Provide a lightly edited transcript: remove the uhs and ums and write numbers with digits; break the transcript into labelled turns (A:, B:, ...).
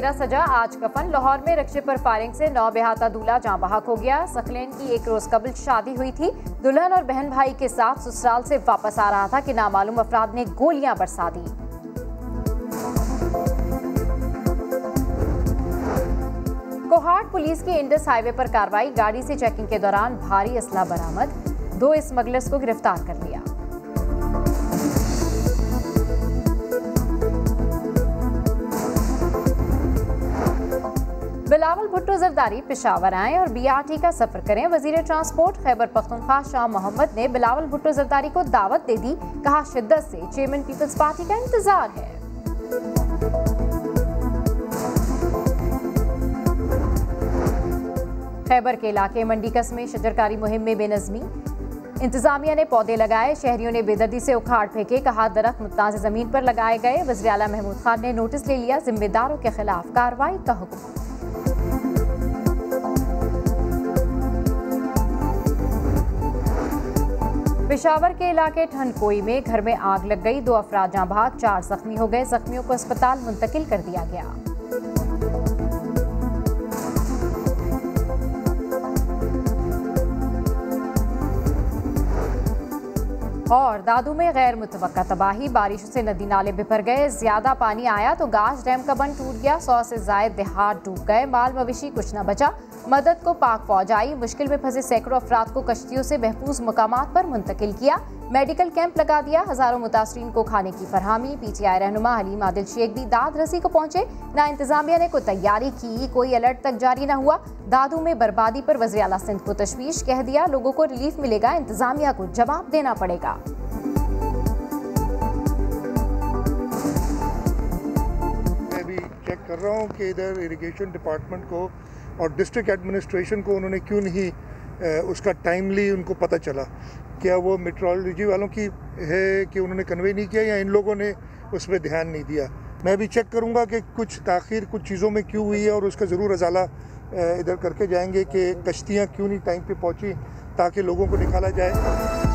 A: चेहरा सजा आज कफन। लाहौर में रक्शे पर फायरिंग से 9 बेहाता दूल्हा जाँ बहक हो गया। सकलेन की 1 रोज कबल शादी हुई थी। दुल्हन और बहन भाई के साथ ससुराल से वापस आ रहा था कि नामालूम अफराद ने गोलियां बरसा दी। कोहाट पुलिस की इंडस हाईवे पर कार्रवाई। गाड़ी से चेकिंग के दौरान भारी असला बरामद। 2 स्मगलर्स को गिरफ्तार कर लिया। बिलावल भुट्टो जरदारी पेशावर आएं और BRT का सफर करें। वजीर ट्रांसपोर्ट खैबर पख्तूनख्वा शाह मोहम्मद ने बिलावल भुट्टो जरदारी को दावत दे दी। कहा, शिद्दत से चेयरमैन पीपल्स पार्टी का इंतजार है। खैबर के इलाके मंडी कस्बे में शजरकारी मुहिम में बेनज़मी। इंतजामिया ने पौधे लगाए, शहरियों ने बेदर्दी से उखाड़ फेंके। कहा, दरख्त मुतनाज़ ज़मीन पर लगाए गए। वज़ीर आला महमूद खान ने नोटिस ले लिया। जिम्मेदारों के खिलाफ कार्रवाई का हुक्म। पेशावर के इलाके ठनकोई में घर में आग लग गई। 2 अफराद जाँ बहक, 4 जख्मी हो गए। जख्मियों को अस्पताल मुंतकिल कर दिया गया। और दादू में गैर मुतवक्का तबाही। बारिशों से नदी नाले बिफर गए। ज्यादा पानी आया तो गाज डैम का बंद टूट गया। 100 से ज्यादा देहात डूब गए। माल मवेशी कुछ न बचा। मदद को पाक फौज आई। मुश्किल में फंसे सैकड़ों अफराद को कश्तियों से महफूज मकामात पर मुंतकिल किया। मेडिकल कैंप लगा दिया। हजारों मुतासरीन को खाने की फरहमी। PTI रहनुमा हलीम आदिल शेख भी दाद रसी को पहुंचे। ना इंतजामिया ने कोई तैयारी की, कोई अलर्ट तक जारी न हुआ। दादू में बर्बादी पर वज़ीर आला सिंध को तशवीश। कह दिया, लोगों को रिलीफ मिलेगा, इंतजामिया को जवाब देना पड़ेगा।
B: चेक कर रहा हूँ कि इधर इरिगेशन डिपार्टमेंट को और डिस्ट्रिक्ट एडमिनिस्ट्रेशन को उन्होंने क्यों नहीं उसका टाइमली उनको पता चला। क्या वो मेट्रोलॉजी वालों की है कि उन्होंने कन्वे नहीं किया या इन लोगों ने उस पर ध्यान नहीं दिया। मैं भी चेक करूँगा कि कुछ ताख़ीर कुछ चीज़ों में क्यों हुई है और उसका ज़रूर अजाला इधर करके जाएंगे कि कश्तियाँ क्यों नहीं टाइम पे पहुँची ताकि लोगों को निकाला जाए।